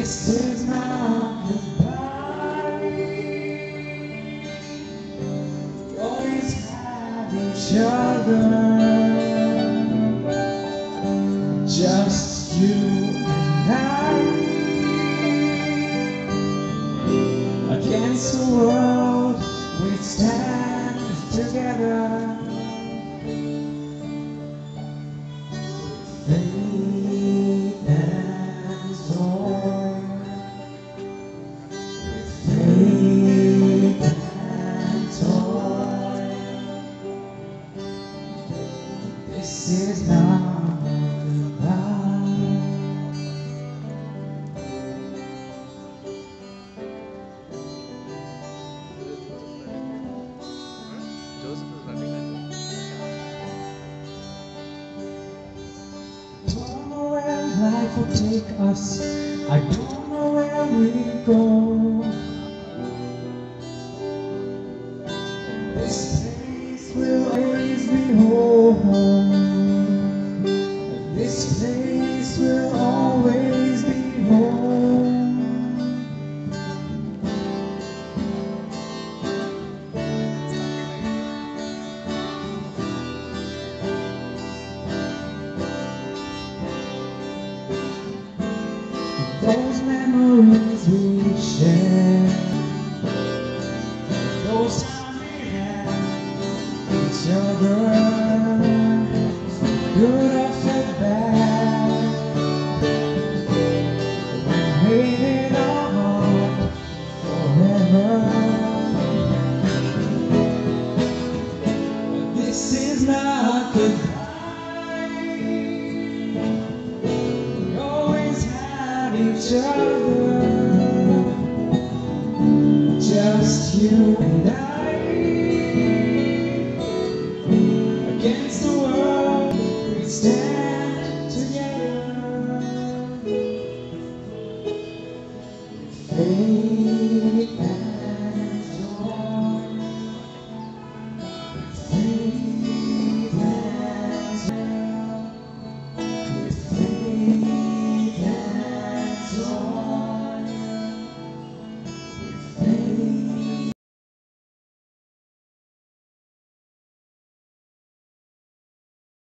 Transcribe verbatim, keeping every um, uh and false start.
This is not goodbye. We always have each other, just you and I. Against the world, we stand together. Faith and toil, faith and toil. This is not goodbye. Joseph is running that. Don't know where life will take us. I don't know where we go. This place will always be home. This place will always be home. Those memories we share, those times we had each other, for good or for bad, we made it all forever. This is not goodbye. We always had each other, just you and I. Against the world, we stand together. Faith